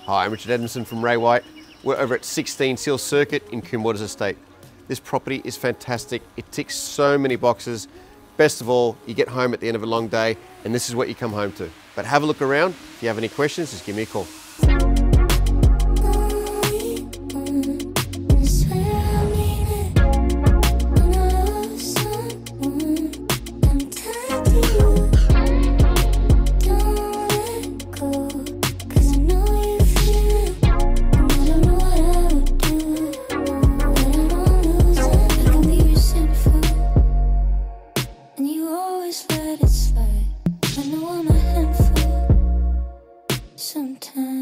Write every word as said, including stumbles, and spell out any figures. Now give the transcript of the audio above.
Hi, I'm Richard Edmondson from Ray White. We're over at sixteen Ceil Circuit in Coomera Waters Estate. This property is fantastic. It ticks so many boxes. Best of all, you get home at the end of a long day and this is what you come home to. But have a look around. If you have any questions, just give me a call. Let it slide. I know I'm a handful sometimes.